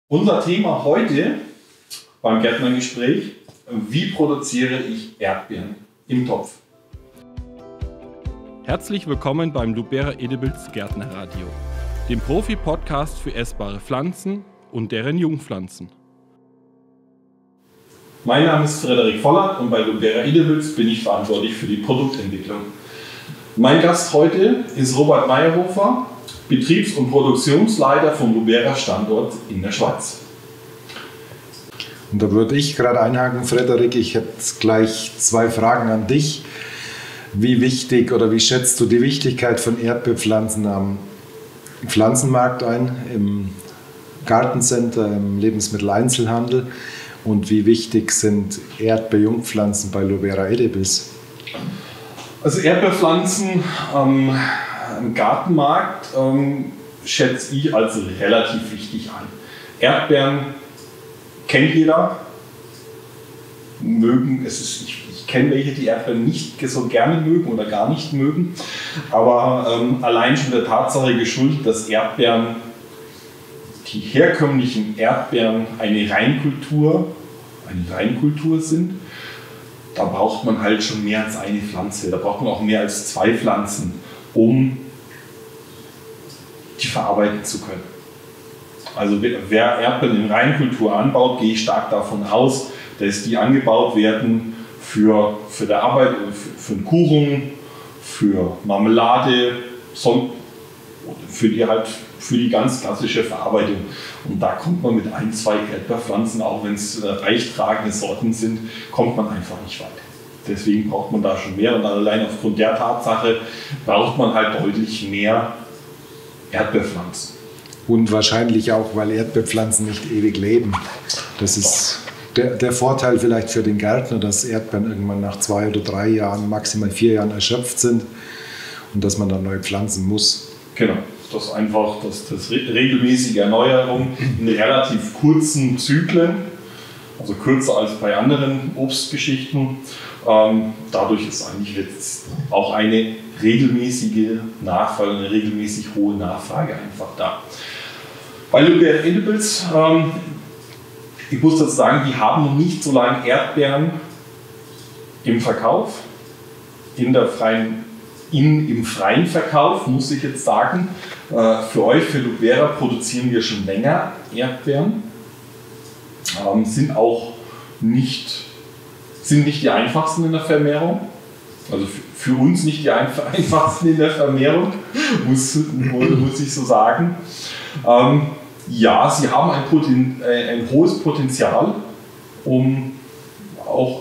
Unser Thema heute beim Gärtnergespräch: Wie produziere ich Erdbeeren im Topf? Herzlich willkommen beim Lubera Edibles Gärtnerradio, dem Profi-Podcast für essbare Pflanzen und deren Jungpflanzen. Mein Name ist Frederik Vollert und bei Lubera Edibles bin ich verantwortlich für die Produktentwicklung. Mein Gast heute ist Robert Meyerhofer, Betriebs- und Produktionsleiter vom Lubera Standort in der Schweiz. Und da würde ich gerade einhaken, Frederik, ich hätte gleich zwei Fragen an dich. Wie wichtig oder wie schätzt du die Wichtigkeit von Erdbeerpflanzen am Pflanzenmarkt ein, im Gartencenter, im Lebensmitteleinzelhandel? Und wie wichtig sind Erdbeerjungpflanzen bei Lubera Edibles? Also Erdbeerpflanzen am Gartenmarkt schätze ich als relativ wichtig ein. Erdbeeren kennt jeder, mögen, ich kenne welche, die Erdbeeren nicht so gerne mögen oder gar nicht mögen, aber allein schon der Tatsache geschuldet, dass Erdbeeren, die herkömmlichen Erdbeeren, eine Reinkultur sind. Da braucht man halt schon mehr als eine Pflanze, da braucht man auch mehr als zwei Pflanzen, um die verarbeiten zu können. Also wer Erdbeeren in Reinkultur anbaut, gehe ich stark davon aus, dass die angebaut werden für die Arbeit, für Kuchen, für Marmelade, für die ganz klassische Verarbeitung. Und da kommt man mit ein, zwei Erdbeerpflanzen, auch wenn es reichtragende Sorten sind, kommt man einfach nicht weit. Deswegen braucht man da schon mehr, und allein aufgrund der Tatsache braucht man halt deutlich mehr Erdbeerpflanzen. Und wahrscheinlich auch, weil Erdbeerpflanzen nicht ewig leben. Das ist der Vorteil vielleicht für den Gärtner, dass Erdbeeren irgendwann nach 2 oder 3 Jahren, maximal 4 Jahren erschöpft sind und dass man dann neu pflanzen muss. Genau, das einfach das regelmäßige Erneuerung in relativ kurzen Zyklen, also kürzer als bei anderen Obstgeschichten. Dadurch ist eigentlich jetzt auch eine regelmäßige Nachfrage, eine regelmäßig hohe Nachfrage einfach da. Bei Lubera Edibles, ich muss dazu sagen, die haben noch nicht so lange Erdbeeren im Verkauf, im freien Verkauf, muss ich jetzt sagen. Für euch, für Lubera, produzieren wir schon länger Erdbeeren, sind auch nicht die einfachsten in der Vermehrung. Also für uns nicht die einfachsten in der Vermehrung, muss ich so sagen. Ja, sie haben ein hohes Potenzial, um auch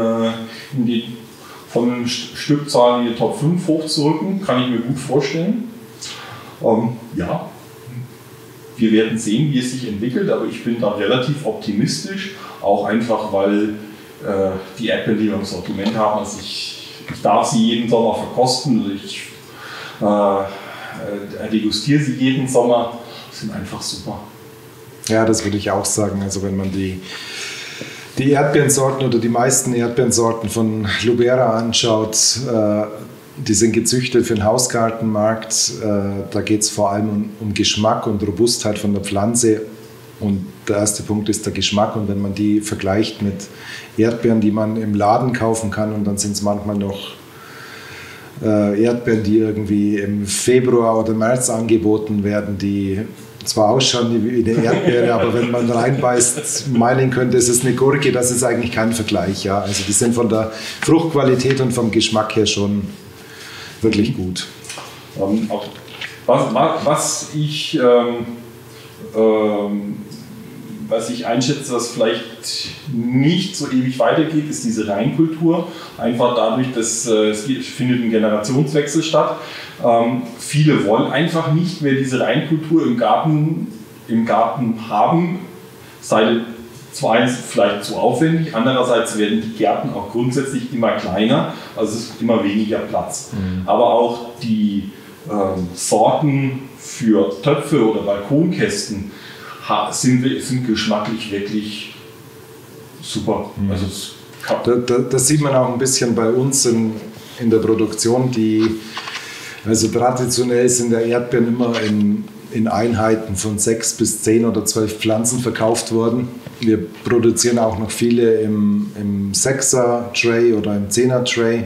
von den Stückzahlen in die Top 5 hochzurücken, kann ich mir gut vorstellen. Ja, wir werden sehen, wie es sich entwickelt, aber ich bin da relativ optimistisch, auch einfach, weil die Erdbeeren, die wir im Sortiment haben, also ich darf sie jeden Sommer verkosten, also ich degustiere sie jeden Sommer, sind einfach super. Ja, das würde ich auch sagen. Also wenn man die Erdbeerensorten oder die meisten Erdbeerensorten von Lubera anschaut, die sind gezüchtet für den Hausgartenmarkt. Da geht es vor allem um Geschmack und Robustheit von der Pflanze. Und der erste Punkt ist der Geschmack. Und wenn man die vergleicht mit Erdbeeren, die man im Laden kaufen kann, und dann sind es manchmal noch Erdbeeren, die irgendwie im Februar oder März angeboten werden, die zwar ausschauen wie eine Erdbeere, aber wenn man reinbeißt, meinen könnte, es ist eine Gurke, das ist eigentlich kein Vergleich. Ja? Also die sind von der Fruchtqualität und vom Geschmack her schon wirklich gut. Was ich einschätze, dass vielleicht nicht so ewig weitergeht, ist diese Reinkultur. Einfach dadurch, dass es findet ein Generationswechsel statt. Viele wollen einfach nicht mehr diese Reinkultur im Garten haben. Sei zwar vielleicht zu aufwendig, andererseits werden die Gärten auch grundsätzlich immer kleiner, also es ist immer weniger Platz. Aber auch die Sorten für Töpfe oder Balkonkästen sind geschmacklich wirklich super. Also das sieht man auch ein bisschen bei uns in der Produktion. Also traditionell sind der Erdbeeren immer in in Einheiten von 6 bis 10 oder 12 Pflanzen verkauft worden. Wir produzieren auch noch viele im 6er-Tray oder im 10er-Tray.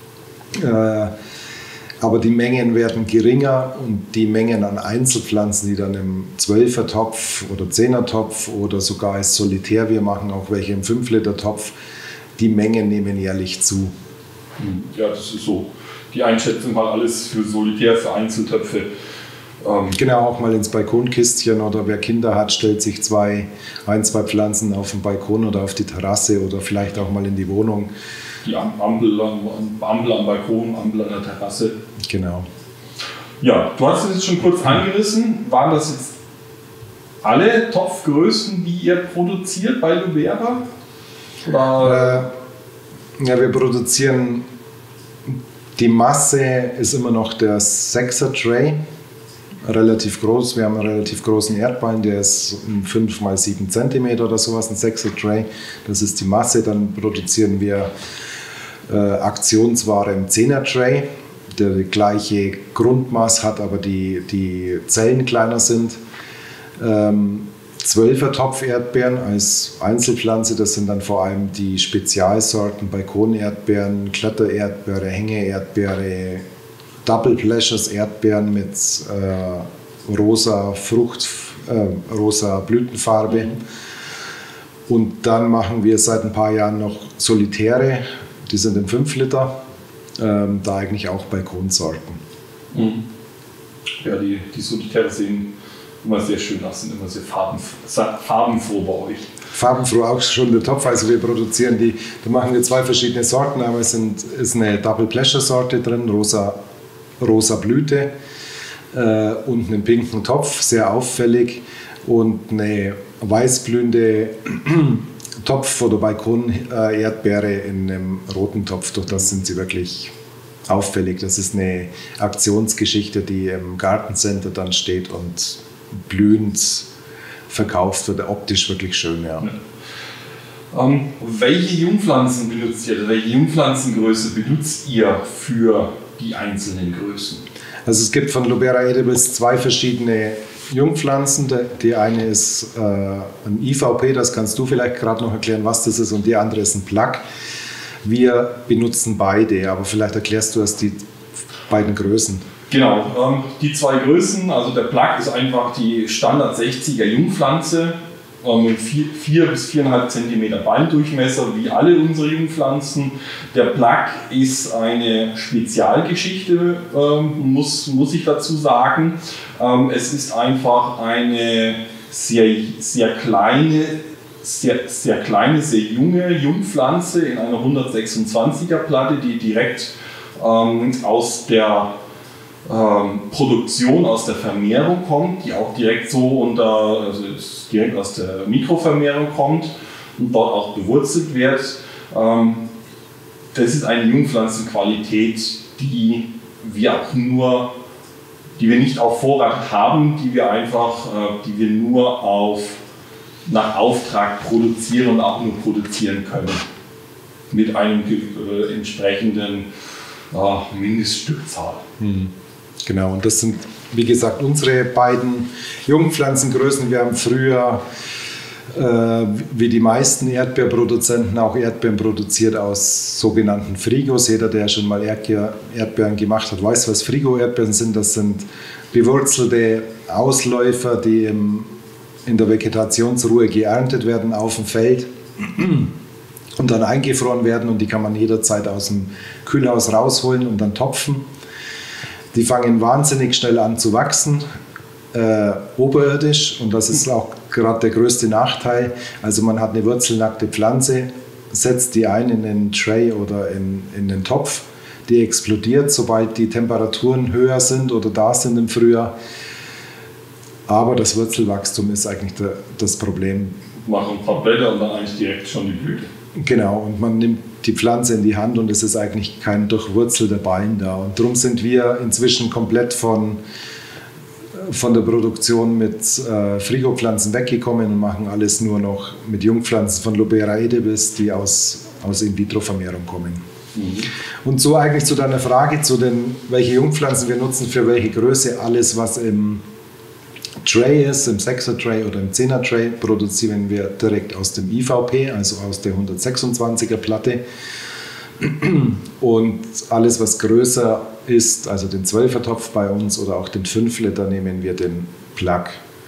Aber die Mengen werden geringer und die Mengen an Einzelpflanzen, die dann im 12er-Topf oder 10er-Topf oder sogar als Solitär, wir machen auch welche im 5-Liter-Topf, die Mengen nehmen jährlich zu. Ja, das ist so. Die Einschätzung war alles für Solitär, für Einzeltöpfe. Genau, auch mal ins Balkonkistchen oder wer Kinder hat, stellt sich ein, zwei Pflanzen auf den Balkon oder auf die Terrasse oder vielleicht auch mal in die Wohnung. Die Ampel am Balkon, Ampel an der Terrasse. Genau. Ja, du hast es jetzt schon kurz angerissen. Waren das jetzt alle Topfgrößen, die ihr produziert bei Lubera? Ja, wir produzieren, die Masse ist immer noch der 6er-Tray, relativ groß. Wir haben einen relativ großen Erdbeeren, der ist 5 x 7 cm oder sowas, ein 6er-Tray. Das ist die Masse. Dann produzieren wir Aktionsware im 10er-Tray, der die gleiche Grundmaß hat, aber die Zellen kleiner sind. 12er-Topf-Erdbeeren als Einzelpflanze, das sind dann vor allem die Spezialsorten, Balkonerdbeeren, Klettererdbeere, Hängeerdbeere, Double Pleasures Erdbeeren mit rosa Blütenfarbe. Und dann machen wir seit ein paar Jahren noch Solitäre, die sind in 5 Liter, da eigentlich auch Balkonsorten. Mhm. Ja, die Solitäre sehen immer sehr schön aus, sind immer sehr farbenfroh bei euch. Farbenfroh auch schon der Topf, also wir produzieren die, da machen wir 2 verschiedene Sorten, aber es ist eine Double Pleasure Sorte drin, rosa Blüte und einen pinken Topf, sehr auffällig, und eine weißblühende Topf- oder Balkon-Erdbeere in einem roten Topf. Durch das sind sie wirklich auffällig. Das ist eine Aktionsgeschichte, die im Gartencenter dann steht und blühend verkauft wird, optisch wirklich schön. Ja. Welche Jungpflanzen benutzt ihr? Welche Jungpflanzengröße benutzt ihr für die einzelnen Größen? Also es gibt von Lubera Edibles 2 verschiedene Jungpflanzen. Die eine ist ein IVP, das kannst du vielleicht gerade noch erklären, was das ist, und die andere ist ein Plug. Wir benutzen beide, aber vielleicht erklärst du erst die beiden Größen. Genau, die 2 Größen, also der Plug ist einfach die Standard 60er Jungpflanze mit 4 bis 4,5 cm Balldurchmesser, wie alle unsere Jungpflanzen. Der Plug ist eine Spezialgeschichte, muss ich dazu sagen. Es ist einfach eine sehr kleine, sehr junge Jungpflanze in einer 126er Platte, die direkt aus der Produktion, aus der Vermehrung kommt, die auch direkt direkt aus der Mikrovermehrung kommt und dort auch bewurzelt wird. Das ist eine Jungpflanzenqualität, die wir nicht auf Vorrat haben, die wir nur nach Auftrag produzieren und auch nur produzieren können. Mit einem entsprechenden Mindeststückzahl. Genau, und das sind, wie gesagt, unsere beiden Jungpflanzengrößen. Wir haben früher, wie die meisten Erdbeerproduzenten, auch Erdbeeren produziert aus sogenannten Frigos. Jeder, der schon mal Erdbeeren gemacht hat, weiß, was Frigo-Erdbeeren sind. Das sind bewurzelte Ausläufer, die in der Vegetationsruhe geerntet werden auf dem Feld und dann eingefroren werden, und die kann man jederzeit aus dem Kühlhaus rausholen und dann topfen. Die fangen wahnsinnig schnell an zu wachsen, oberirdisch, und das ist auch gerade der größte Nachteil. Also man hat eine wurzelnackte Pflanze, setzt die ein in den Tray oder in den Topf, die explodiert, sobald die Temperaturen höher sind oder da sind im Frühjahr. Aber das Wurzelwachstum ist eigentlich das Problem. Machen ein paar Blätter und dann eigentlich direkt schon die Blüte. Genau, und man nimmt die Pflanze in die Hand und es ist eigentlich kein durchwurzelter Ballen da. Und darum sind wir inzwischen komplett von der Produktion mit Frigopflanzen weggekommen und machen alles nur noch mit Jungpflanzen von Lubera Edibles, die aus In-vitro-Vermehrung kommen. Mhm. Und so eigentlich zu deiner Frage, welche Jungpflanzen wir nutzen für welche Größe, alles was im Tray ist, im 6er Tray oder im 10er Tray, produzieren wir direkt aus dem IVP, also aus der 126er Platte. Und alles, was größer ist, also den 12er Topf bei uns oder auch den 5 Liter, nehmen wir den Plug.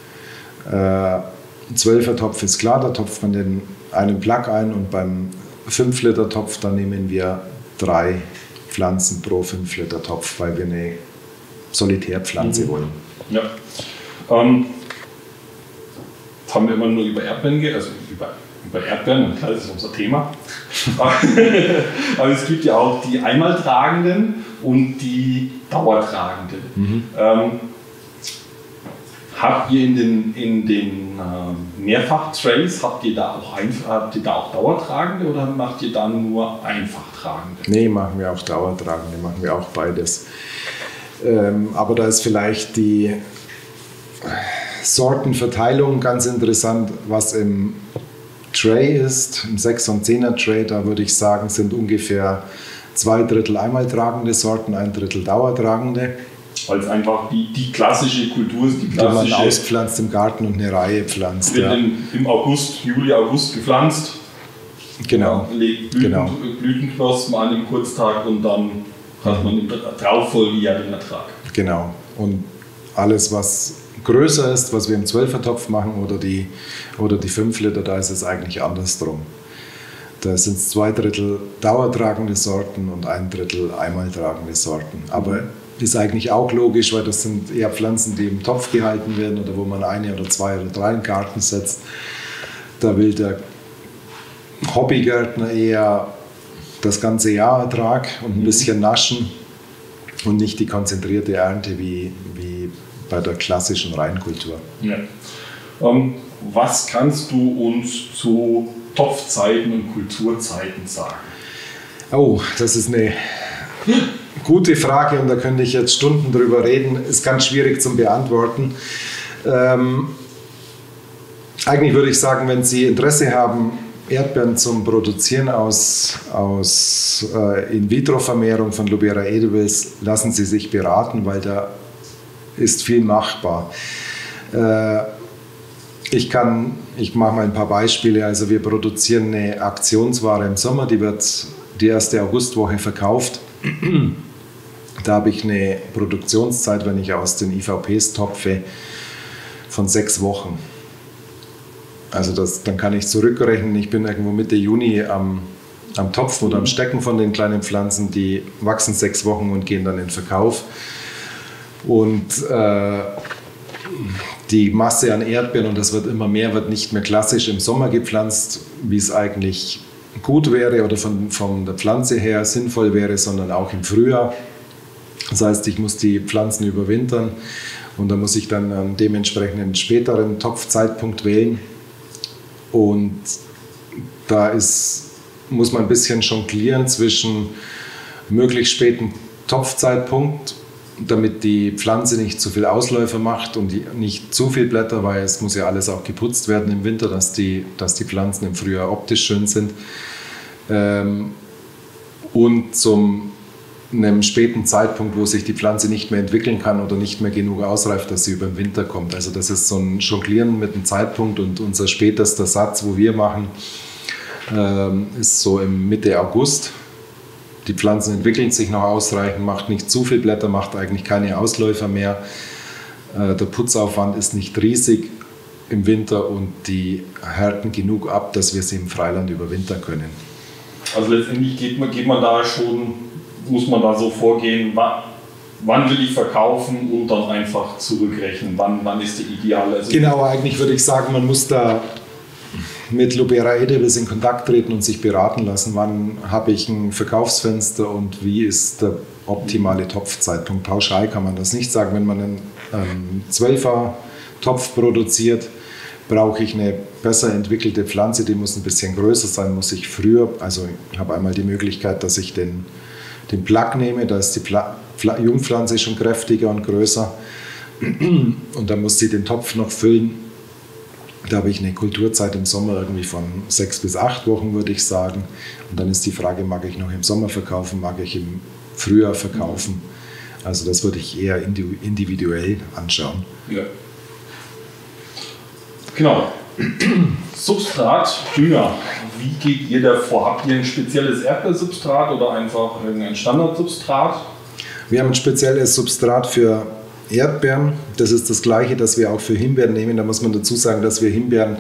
12er Topf ist klar, da topft man einen Plug ein, und beim 5 Liter Topf, da nehmen wir 3 Pflanzen pro 5 Liter Topf, weil wir eine Solitärpflanze wollen. Ja. Jetzt haben wir immer nur über Erdbeeren, also über Erdbeeren, klar, das ist unser Thema. Aber es gibt ja auch die Einmaltragenden und die Dauertragenden. Habt ihr in den Mehrfach-Trays, habt ihr da auch Dauertragende oder macht ihr da nur Einfachtragende? Nee, machen wir auch Dauertragende, machen wir auch beides. Aber da ist vielleicht die Sortenverteilung ganz interessant, was im Tray ist. Im 6er und 10er Tray, da würde ich sagen, sind ungefähr 2/3 einmaltragende Sorten, 1/3 dauertragende. Weil es einfach die klassische Kultur ist, die man auspflanzt im Garten und eine Reihe pflanzt. Wird im Juli, August gepflanzt. Genau. Legt Blütenknospen an im Kurztag und dann hat man im darauffolgenden den Ertrag. Genau. Und alles, was größer ist, was wir im 12er Topf machen oder die 5 Liter, da ist es eigentlich andersrum. Da sind es 2/3 dauertragende Sorten und 1/3 einmaltragende Sorten. Aber ist eigentlich auch logisch, weil das sind eher Pflanzen, die im Topf gehalten werden oder wo man 1 oder 2 oder 3 in den Garten setzt. Da will der Hobbygärtner eher das ganze Jahr Ertrag und ein bisschen naschen und nicht die konzentrierte Ernte wie bei der klassischen Reinkultur. Ja. Was kannst du uns zu Topfzeiten und Kulturzeiten sagen? Oh, das ist eine gute Frage und da könnte ich jetzt Stunden drüber reden. Ist ganz schwierig zum Beantworten. Eigentlich würde ich sagen, wenn Sie Interesse haben, Erdbeeren zum Produzieren aus In-vitro-Vermehrung von Lubera edibles, lassen Sie sich beraten, weil da ist viel machbar. Ich mache mal ein paar Beispiele. Also wir produzieren eine Aktionsware im Sommer, die wird die erste Augustwoche verkauft. Da habe ich eine Produktionszeit, wenn ich aus den IVPs topfe, von 6 Wochen. Also dann kann ich zurückrechnen, ich bin irgendwo Mitte Juni am Topfen oder am Stecken von den kleinen Pflanzen, die wachsen 6 Wochen und gehen dann in den Verkauf. Und die Masse an Erdbeeren, und das wird immer mehr, wird nicht mehr klassisch im Sommer gepflanzt, wie es eigentlich gut wäre oder von der Pflanze her sinnvoll wäre, sondern auch im Frühjahr. Das heißt, ich muss die Pflanzen überwintern und da muss ich dann einen dementsprechenden späteren Topfzeitpunkt wählen. Und da muss man ein bisschen jonglieren zwischen möglichst späten Topfzeitpunkt, damit die Pflanze nicht zu viel Ausläufer macht und nicht zu viel Blätter, weil es muss ja alles auch geputzt werden im Winter, dass die Pflanzen im Frühjahr optisch schön sind. Und einem späten Zeitpunkt, wo sich die Pflanze nicht mehr entwickeln kann oder nicht mehr genug ausreift, dass sie über den Winter kommt. Also das ist so ein Jonglieren mit dem Zeitpunkt, und unser spätester Satz, wo wir machen, ist so im Mitte August. Die Pflanzen entwickeln sich noch ausreichend, macht nicht zu viel Blätter, macht eigentlich keine Ausläufer mehr. Der Putzaufwand ist nicht riesig im Winter und die härten genug ab, dass wir sie im Freiland überwintern können. Also letztendlich geht man da schon, muss man da so vorgehen, wann will ich verkaufen und dann einfach zurückrechnen, wann ist der ideale? Also genau, eigentlich würde ich sagen, man muss da mit Lubera edibles in Kontakt treten und sich beraten lassen, wann habe ich ein Verkaufsfenster und wie ist der optimale Topfzeitpunkt. Pauschal kann man das nicht sagen. Wenn man einen 12er Topf produziert, brauche ich eine besser entwickelte Pflanze, die muss ein bisschen größer sein, muss ich früher, also ich habe einmal die Möglichkeit, dass ich den Plug nehme, da ist die Jungpflanze schon kräftiger und größer und dann muss sie den Topf noch füllen. Da habe ich eine Kulturzeit im Sommer irgendwie von 6 bis 8 Wochen, würde ich sagen. Und dann ist die Frage, mag ich noch im Sommer verkaufen, mag ich im Frühjahr verkaufen? Also das würde ich eher individuell anschauen. Ja. Genau. Substrat, Dünger. Wie geht ihr da vor? Habt ihr ein spezielles Erdbeersubstrat oder einfach irgendein Standardsubstrat? Wir haben ein spezielles Substrat für Erdbeeren. Das ist das gleiche, das wir auch für Himbeeren nehmen. Da muss man dazu sagen, dass wir Himbeeren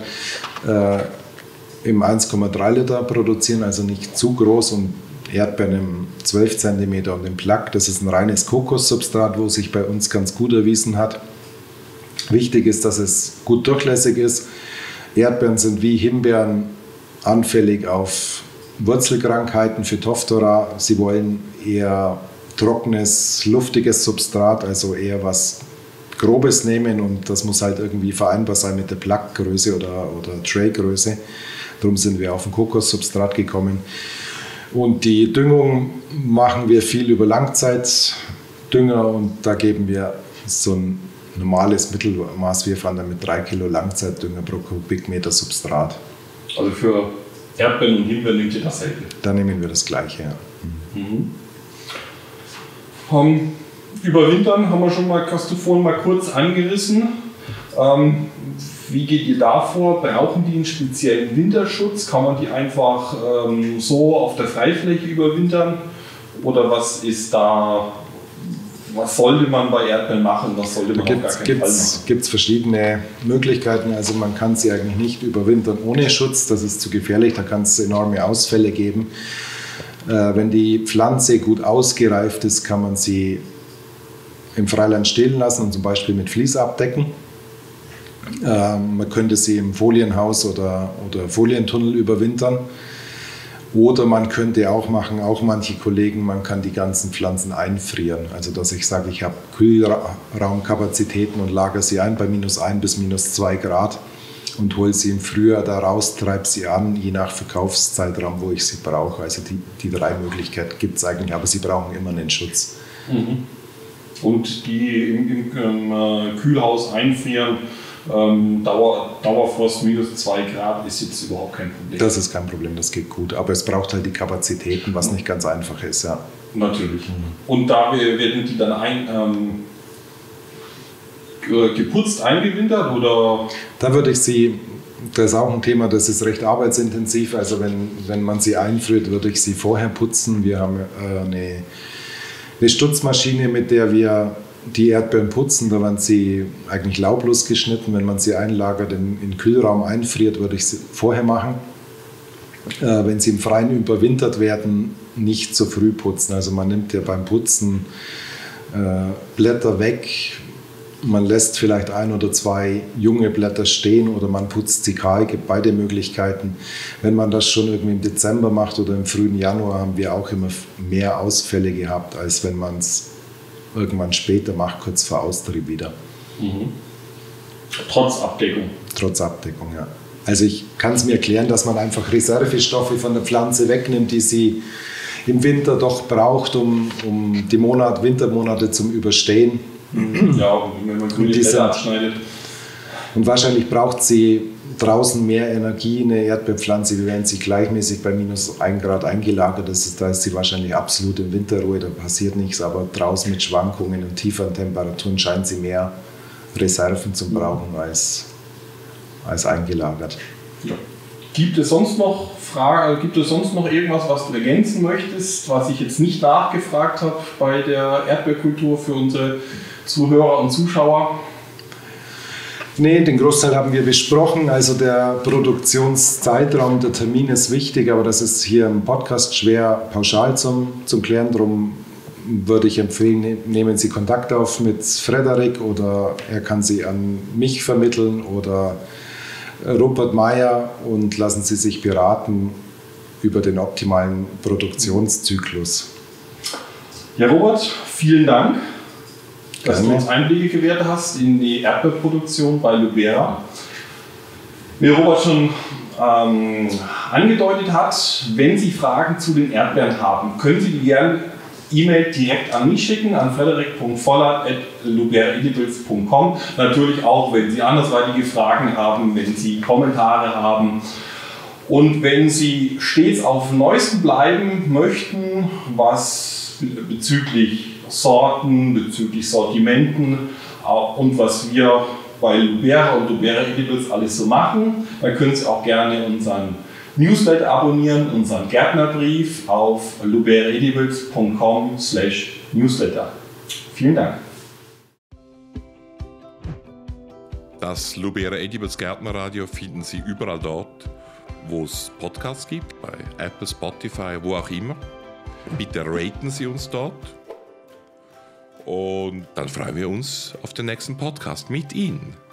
im 1,3 Liter produzieren, also nicht zu groß, und Erdbeeren im 12 cm und im Plack. Das ist ein reines Kokossubstrat, wo sich bei uns ganz gut erwiesen hat. Wichtig ist, dass es gut durchlässig ist. Erdbeeren sind wie Himbeeren anfällig auf Wurzelkrankheiten, Phytophthora. Sie wollen eher trockenes, luftiges Substrat, also eher was Grobes nehmen, und das muss halt irgendwie vereinbar sein mit der Plackgröße oder Traygröße. Darum sind wir auf ein Kokossubstrat gekommen. Und die Düngung machen wir viel über Langzeitdünger, und da geben wir so ein normales Mittelmaß. Wir fahren dann mit 3 Kilo Langzeitdünger pro Kubikmeter Substrat. Also für Erdbeeren und Himbeeren nehmt ihr dasselbe? Da nehmen wir das Gleiche, ja. Überwintern haben wir schon mal, hast du vorhin mal kurz angerissen. Wie geht ihr da vor? Brauchen die einen speziellen Winterschutz? Kann man die einfach so auf der Freifläche überwintern? Oder was sollte man bei Erdbeeren machen? Was sollte man auf gar keinen Fall machen? Gibt es verschiedene Möglichkeiten. Also man kann sie eigentlich nicht überwintern ohne Schutz. Das ist zu gefährlich. Da kann es enorme Ausfälle geben. Wenn die Pflanze gut ausgereift ist, kann man sie im Freiland stehen lassen und zum Beispiel mit Vlies abdecken. Man könnte sie im Folienhaus oder Folientunnel überwintern. Oder man könnte auch machen, auch manche Kollegen, man kann die ganzen Pflanzen einfrieren. Also dass ich sage, ich habe Kühlraumkapazitäten und lagere sie ein bei -1 bis -2 Grad und hole sie im Frühjahr da raus, treibe sie an, je nach Verkaufszeitraum, wo ich sie brauche. Also die 3 Möglichkeiten gibt es eigentlich, aber sie brauchen immer einen Schutz. Und die im Kühlhaus einfrieren, Dauerfrost -2 Grad ist jetzt überhaupt kein Problem. Das ist kein Problem, das geht gut. Aber es braucht halt die Kapazitäten, was nicht ganz einfach ist. Ja. Natürlich. Und da werden die dann geputzt eingewintert? Oder? Da würde ich sie, das ist auch ein Thema, das ist recht arbeitsintensiv. Also wenn man sie einfriert, würde ich sie vorher putzen. Wir haben eine Stutzmaschine, mit der wir die Erdbeeren putzen. Da werden sie eigentlich laublos geschnitten. Wenn man sie einlagert, in den Kühlraum einfriert, würde ich sie vorher machen. Wenn sie im Freien überwintert werden, nicht zu früh putzen. Also man nimmt ja beim Putzen Blätter weg. Man lässt vielleicht 1 oder 2 junge Blätter stehen oder man putzt sie kahl, gibt beide Möglichkeiten. Wenn man das schon irgendwie im Dezember macht oder im frühen Januar, haben wir auch immer mehr Ausfälle gehabt, als wenn man es irgendwann später macht, kurz vor Austrieb wieder. Trotz Abdeckung? Trotz Abdeckung, ja. Also ich kann es mir erklären, dass man einfach Reservestoffe von der Pflanze wegnimmt, die sie im Winter doch braucht, um die Wintermonate zum Überstehen. Ja, wenn man grüne Blätter abschneidet. Und wahrscheinlich braucht sie draußen mehr Energie, eine Erdbeerpflanze, wie wenn sie gleichmäßig bei -1 Grad eingelagert ist. Da ist sie wahrscheinlich absolut in Winterruhe, da passiert nichts. Aber draußen mit Schwankungen und tieferen Temperaturen scheint sie mehr Reserven zu brauchen als eingelagert. Ja. Gibt es sonst noch irgendwas, was du ergänzen möchtest, was ich jetzt nicht nachgefragt habe bei der Erdbeerkultur für unsere Zuhörer und Zuschauer? Nee, den Großteil haben wir besprochen. Also der Produktionszeitraum, der Termin ist wichtig, aber das ist hier im Podcast schwer pauschal zum Klären. Darum würde ich empfehlen, nehmen Sie Kontakt auf mit Frederik oder er kann Sie an mich vermitteln oder Rupert Meyer und lassen Sie sich beraten über den optimalen Produktionszyklus. Ja, Robert, vielen Dank, dass Gerne. du uns Einblicke gewährt hast in die Erdbeerproduktion bei Lubera. Wie Robert schon angedeutet hat, wenn Sie Fragen zu den Erdbeeren haben, können Sie die gerne E-Mail direkt an mich schicken, an frederik.voller@luberaedibles.com. Natürlich auch, wenn Sie andersweitige Fragen haben, wenn Sie Kommentare haben. Und wenn Sie stets auf dem Neuesten bleiben möchten, was bezüglich Sorten, bezüglich Sortimenten und was wir bei Lubera und Lubera Edibles alles so machen. Dann können Sie auch gerne unseren Newsletter abonnieren, unseren Gärtnerbrief auf luberaedibles.com/newsletter. Vielen Dank. Das Lubera Edibles Gärtnerradio finden Sie überall dort, wo es Podcasts gibt, bei Apple, Spotify, wo auch immer. Bitte raten Sie uns dort. Und dann freuen wir uns auf den nächsten Podcast mit Ihnen.